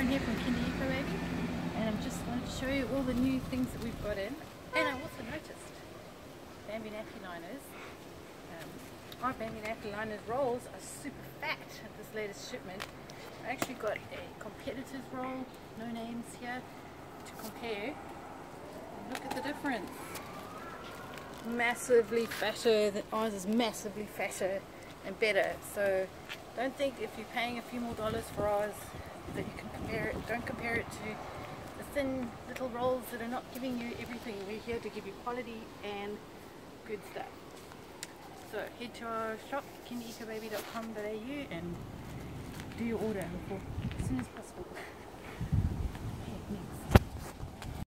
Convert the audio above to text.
Karen here from Ecofriendly, and I'm just going to show you all the new things that we've got in. And I also noticed Bambi Nappy liners. Our Bambi Nappy liners rolls are super fat at this latest shipment. I actually got a competitor's roll, no names here, to compare. And look at the difference. Massively fatter. Ours is massively fatter and better. So don't think if you're paying a few more dollars for ours that you can compare it. Don't compare it to the thin little rolls that are not giving you everything. We're here to give you quality and good stuff. So head to our shop, kinderecobaby.com.au, and do your order as soon as possible.